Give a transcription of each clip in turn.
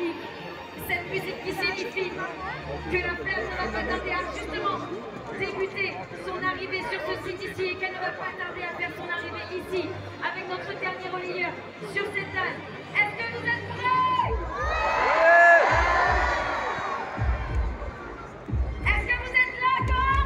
olympiques. Cette musique qui signifie que la flamme ne va pas tarder à justement débuter son arrivée sur ce site ici et qu'elle ne va pas tarder à faire son arrivée ici avec notre dernier relayeur sur cette table. Est-ce que vous êtes prêts? Est-ce que vous êtes là quand?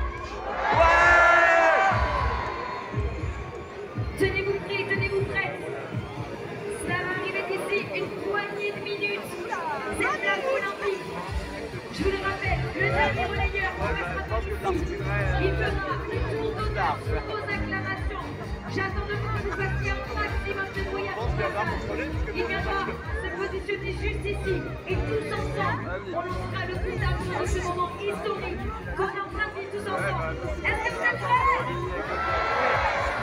Tenez-vous prêts, tenez-vous prêts. Ça va arriver d'ici une poignée de minutes. Cette flamme olympique. Je vous le rappelle, le dernier relayeur qui passera par ici, il fera le tour d'honneur sous vos acclamations. J'attends de vous que vous fassiez un maximum de bruit à ce passage. Il viendra se positionner juste ici et tous ensemble, on lancera le coup d'argent de ce moment historique qu'on est en train de vivre tous ensemble. Est-ce que vous êtes prêts?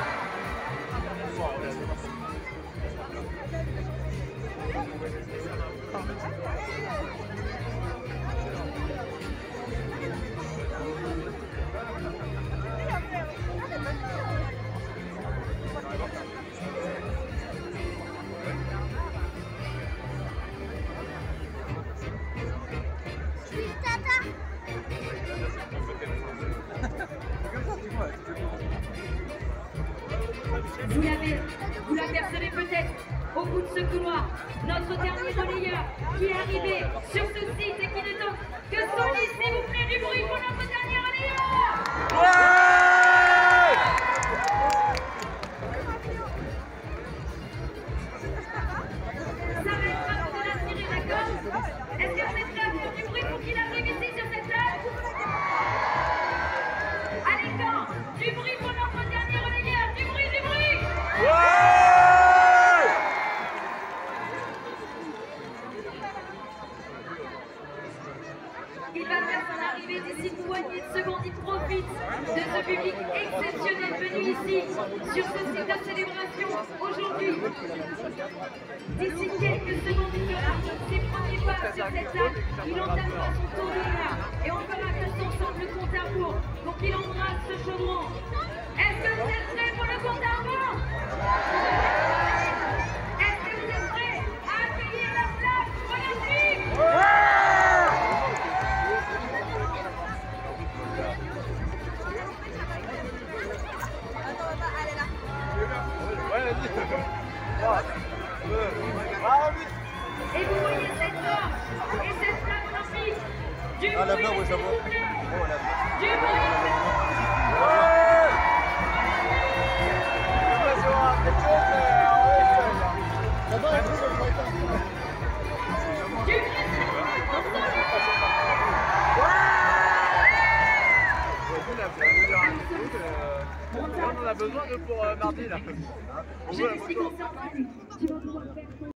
Vous l'apercevez peut-être au bout de ce couloir, notre dernier relayeur qui est arrivé sur ce site et qui ne donne que solide, s'il vous plaît, du bruit pour notre dernier relayeur. Ça va être à vous de l'attirer, d'accord? Est-ce que vous êtes prêts à faire du bruit pour qu'il arrive ici sur cette table? Allez, quand? Du bruit pour notre dernier relayeur, du bruit, du bruit! Il va faire son arrivée d'ici une poignée de secondes. Il profite de ce public exceptionnel venu ici, sur ce site de célébration aujourd'hui. D'ici quelques secondes, il fera ses premiers pas sur cette table. Il entamera son tour de là et on fera tous ensemble le compte à rebours pour qu'il embrasse ce chaudron. Est-ce que vous êtes prêts pour le compte à rebours? Est-ce que vous êtes prêts à accueillir la flamme olympique? Et vous voyez cette torche et cette flamme olympique. Du bruit, s'il vous plaît. Du bruit. On en a besoin de pour mardi là. Je suis concentrée. Tu vas pouvoir faire